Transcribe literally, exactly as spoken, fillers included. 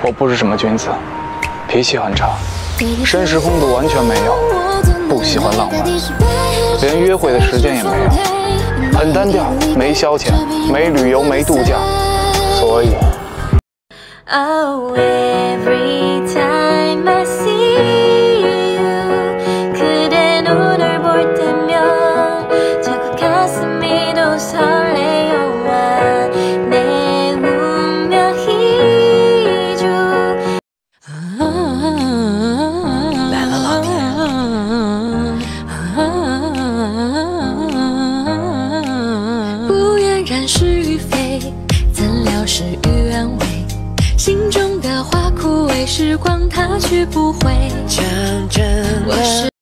我不是什么君子，脾气很差，绅士风度完全没有，不喜欢浪漫，连约会的时间也没有，很单调，没消遣，没旅游，没度假，所以。 Oh, every time I see you 그댄 오늘 볼 때면 자꾸 가슴이 또 설레어와 내 운명이죠 来了，老铁。 不愿染是与非，怎料事与愿违。 心中的花枯萎，时光它去不回。 讲真的。